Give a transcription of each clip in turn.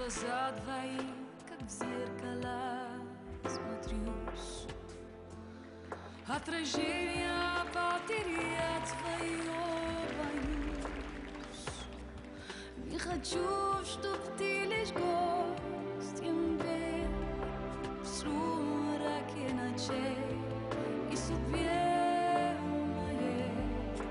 глаза твои, как в зеркало смотрюсь. Отражение потерять свое боюсь. Не хочу, чтоб ты лишь гостем был в сумраке ночей и судьбе моей.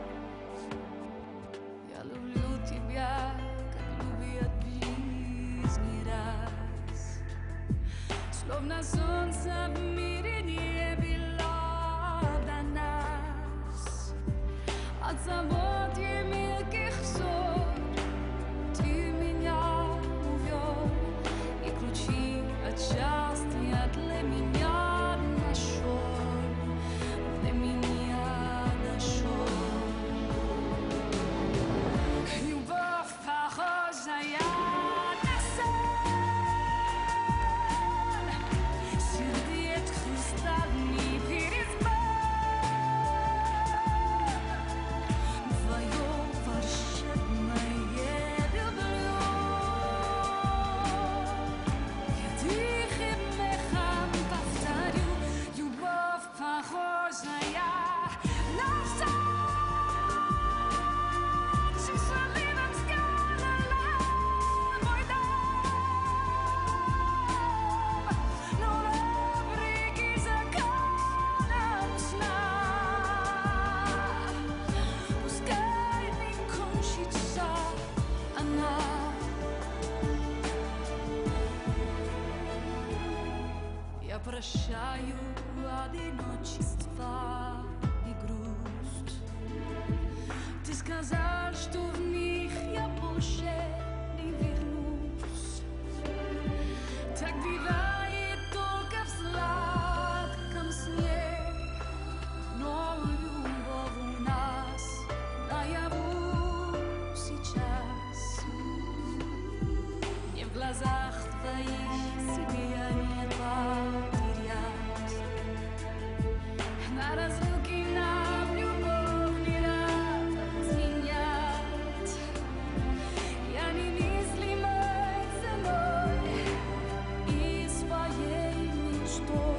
Я люблю тебя, как любят в жизни раз. Словно солнце в мире не было до нас. От забот и мелких ссор ты меня увел, и ключи от счастья для меня нашел, для меня нашел. Любовь, похожая на сон, сердец хрустальный перезвон. Твое волшебное люблю. Я тихим эхом повторю: любовь, похожая на сон. Счастливым сделала мой дом, но лаврики закалом сна. Пускай не кончится она. Я прощаю одиночество и грусть. Ты сказал, что в них я больше не вернусь. Так бывает только в сладком сне, но любовь у нас наяву сейчас. Не в глазах твоих себя не потерять. На разлуке нам любовь не разменять. Я немыслимой ценой и своей мечтой